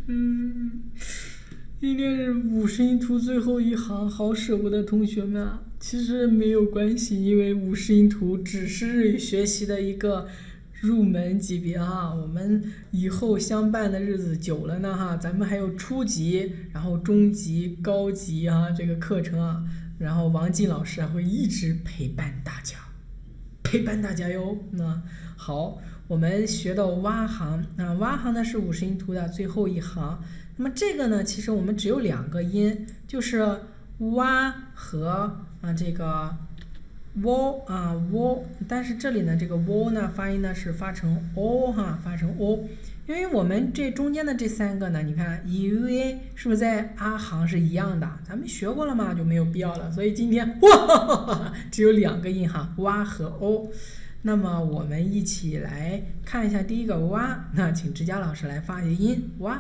嗯，今天是五十音图最后一行，好舍不得同学们啊。其实没有关系，因为五十音图只是日语学习的一个入门级别哈。我们以后相伴的日子久了呢哈，咱们还有初级，然后中级、高级啊这个课程啊，然后王静老师还会一直陪伴大家。陪伴大家哟。那好，我们学到蛙行，那蛙行呢是五十音图的最后一行。那么这个呢，其实我们只有两个音，就是蛙和这个喔喔，但是这里呢这个喔呢发音呢是发成 o 哈，发成 o。因为我们这中间的这三个呢，你看 u 是不是在啊行是一样的？咱们学过了嘛，就没有必要了。所以今天哇，只有两个音哈，蛙和 o。那么我们一起来看一下第一个蛙，那请支佳老师来发一个音蛙。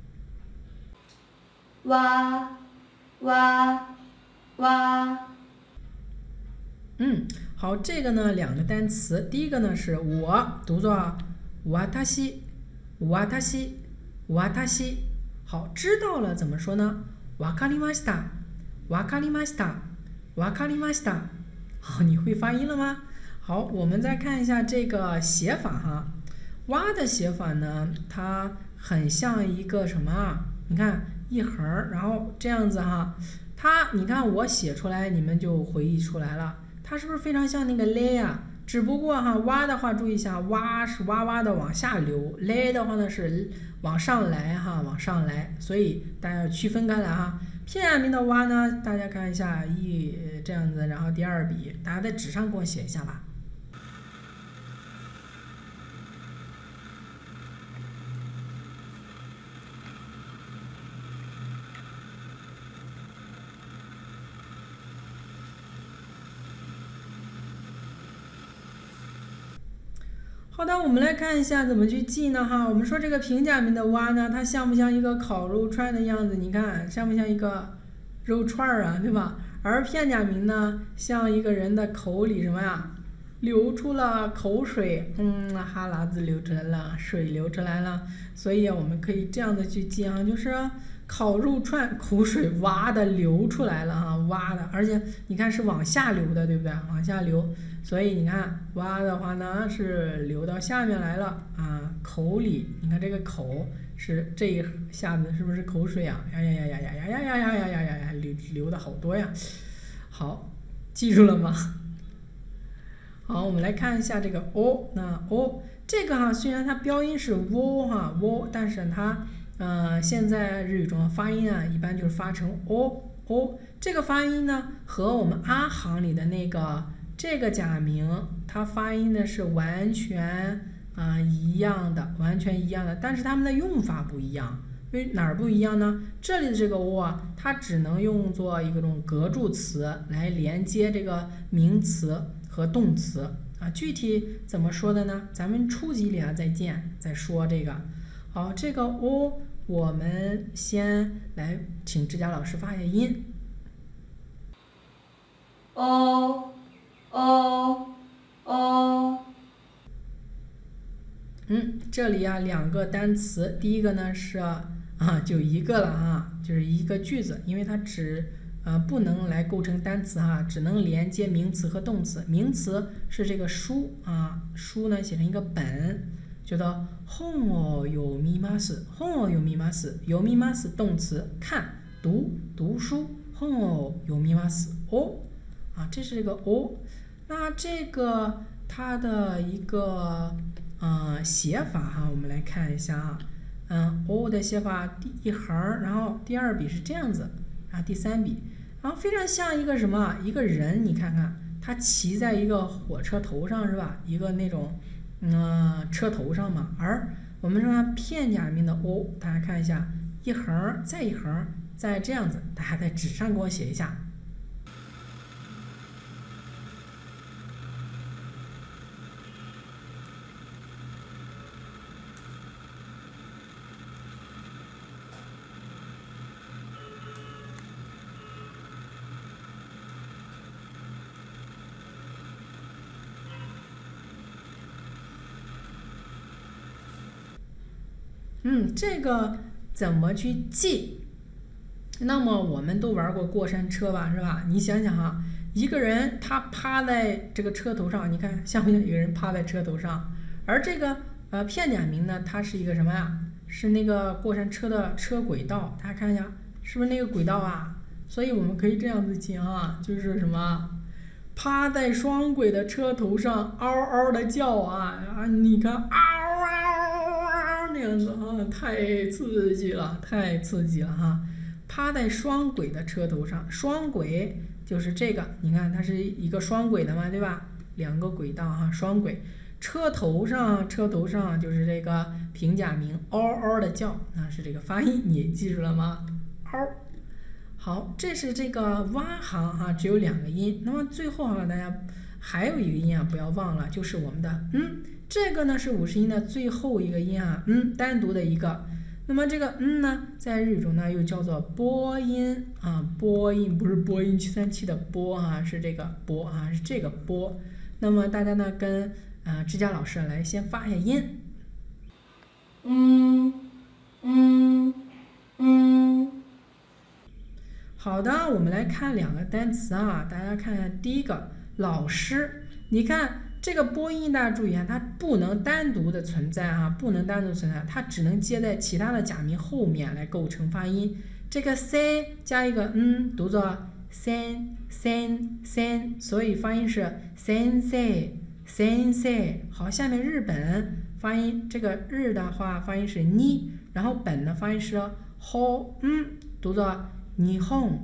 哇哇哇。 好，这个呢两个单词，第一个呢是我，读作私，私。好，知道了怎么说呢？わかりました，わかりました，わかりました。好，你会发音了吗？好，我们再看一下这个写法哈。蛙的写法呢，它很像一个什么啊？你看一横，然后这样子哈。它，你看我写出来，你们就回忆出来了。它是不是非常像那个嘞呀？只不过哈，蛙的话注意一下，蛙是哇哇的往下流，嘞的话呢是往上来哈，往上来，所以大家要区分开来哈。片假名的蛙呢，大家看一下这样子，然后第二笔，大家在纸上给我写一下吧。好的，我们来看一下怎么去记呢哈。我们说这个平假名的蛙呢，它像不像一个烤肉串的样子？你看像不像一个肉串啊，对吧？而片假名呢，像一个人的口里什么呀，流出了口水，哈喇子流出来了，水流出来了。所以我们可以这样的去记啊，就是烤肉串口水哇的流出来了哈，哇的，而且你看是往下流的，对不对？往下流。所以你看，蛙的话呢是流到下面来了啊，口里，你看这个口是这一下子是不是口水啊？呀，流的好多呀。好，记住了吗？好，我们来看一下这个 o， 那 o 这个哈，虽然它标音是 wo 哈 wo， 但是它现在日语中发音啊，一般就是发成 o。这个发音呢和我们啊行里的那个。这个假名它发音呢是完全一样的，完全一样的，但是它们的用法不一样。因为哪儿不一样呢？这里的这个 o 啊，它只能用作一种格助词来连接这个名词和动词啊。具体怎么说的呢？咱们初级里再说这个。好，这个 o 我们先来请支佳老师发一下音。 哦。 这里啊两个单词，第一个呢是就一个了啊，就是一个句子，因为它不能来构成单词哈，只能连接名词和动词。名词是这个书啊，书呢写成一个本，叫做本を読みます，本を読みます，読みます动词看读书，本を読みます哦啊，这是这个哦。那这个它的一个写法哈，我们来看一下啊，o 的写法第一横，然后第二笔是这样子，然后第三笔，然后非常像一个什么一个人，你看看他骑在一个火车头上是吧？一个那种车头上嘛。而我们说片假名的 o， 大家看一下一横再一横再这样子，大家在纸上给我写一下。这个怎么去记？那么我们都玩过过山车吧，是吧？你想想哈，一个人他趴在这个车头上，你看像不像一个人趴在车头上？而这个片假名呢，它是一个什么呀？是那个过山车的车轨道，大家看一下，是不是那个轨道啊？所以我们可以这样子记啊，就是什么？趴在双轨的车头上，嗷嗷的叫啊！你看，嗷嗷那样子啊，太刺激了，太刺激了哈！趴在双轨的车头上，双轨就是这个，你看它是一个双轨的嘛，对吧？两个轨道哈，双轨。车头上就是这个平假名，嗷嗷的叫，那是这个发音，你记住了吗？嗷。好，这是这个蛙行哈，只有2个音。那么最后哈，大家还有一个音啊，不要忘了，就是我们的这个呢是50音的最后一个音啊，单独的一个。那么这个呢，在日语中呢又叫做播音啊，播音不是播音737的播啊，是这个播啊，是这个播。那么大家呢跟支架老师来先发一下音。好的，我们来看2个单词啊，大家看看第一个老师，你看这个播音大家注意啊，它不能单独的存在啊，不能单独存在，它只能接在其他的假名后面来构成发音。这个 sen 加一个读作 sen， 所以发音是 sensei。好，下面日本发音，这个日的话发音是ni，然后本的发音是 ho， 读作日本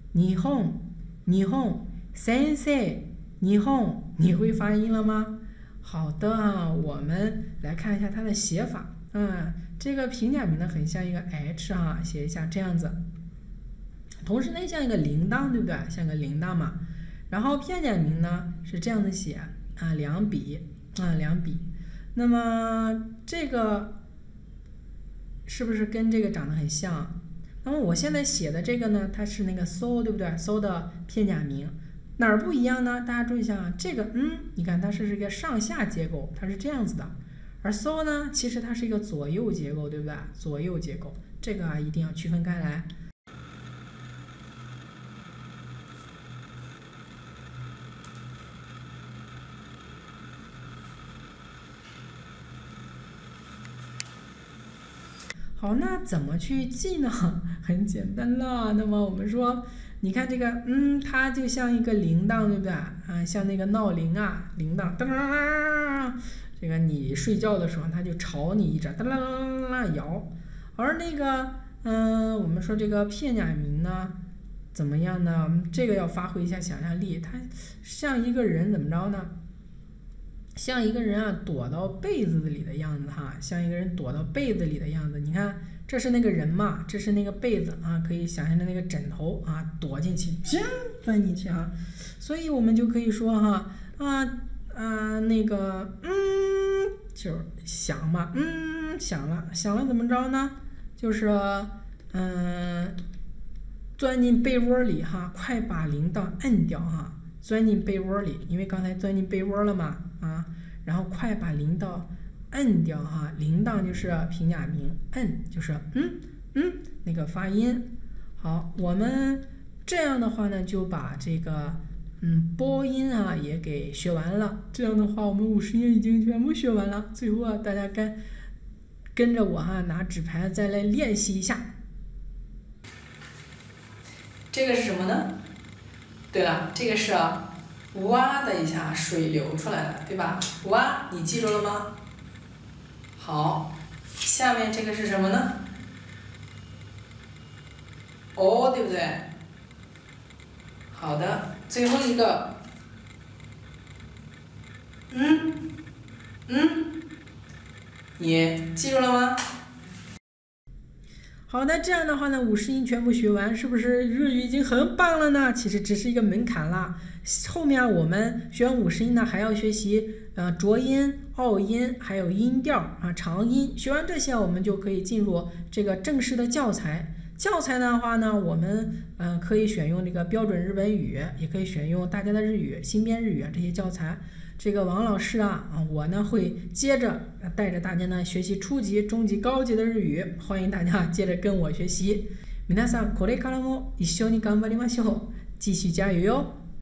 先生日本，你会发音了吗？好的啊，我们来看一下它的写法。这个平假名呢很像一个 H 啊，写一下这样子。同时呢像一个铃铛，对不对？像个铃铛嘛。然后片假名呢是这样子写啊，2笔。那么这个是不是跟这个长得很像？那么我现在写的这个呢，它是那个 so， 对不对 ？so 的片假名，哪儿不一样呢？大家注意一下啊，这个你看它是一个上下结构，它是这样子的，而 so 呢，其实它是一个左右结构，对不对？左右结构，这个啊一定要区分开来。好，那怎么去记呢？很简单啦。那么我们说，你看这个，它就像一个铃铛，对不对？像那个闹铃啊，铃铛，当当当，这个你睡觉的时候，它就吵你一阵，当当当当摇。而那个，我们说这个片假名呢，怎么样呢？这个要发挥一下想象力，它像一个人怎么着呢？像一个人啊躲到被子里的样子哈，像一个人躲到被子里的样子。你看，这是那个人嘛，这是那个被子啊，可以想象的那个枕头啊，躲进去，钻进去啊。所以我们就可以说哈那个就是响嘛，响了怎么着呢？就是钻进被窝里哈，快把铃铛摁掉哈。钻进被窝里，因为刚才钻进被窝了嘛然后快把铃铛摁掉哈，铃铛就是平假名，摁就是那个发音。好，我们这样的话呢，就把这个播音啊也给学完了。这样的话，我们50音已经全部学完了。最后啊，大家跟着我哈，拿纸牌再来练习一下。这个是什么呢？对了，这个是哇的一下水流出来了，对吧？哇，你记住了吗？好，下面这个是什么呢？哦，对不对？好的，最后一个，你记住了吗？好的，这样的话呢，50音全部学完，是不是日语已经很棒了呢？其实只是一个门槛啦。后面我们学完50音呢，还要学习浊音、拗音，还有音调长音。学完这些，我们就可以进入这个正式的教材。 教材的话呢，我们可以选用这个标准日本语，也可以选用大家的日语、新编日语这些教材。这个王老师我呢会接着带着大家呢学习初级、中级、高级的日语，欢迎大家接着跟我学习。皆さんこれからも一緒に頑張りましょう。继续加油哟！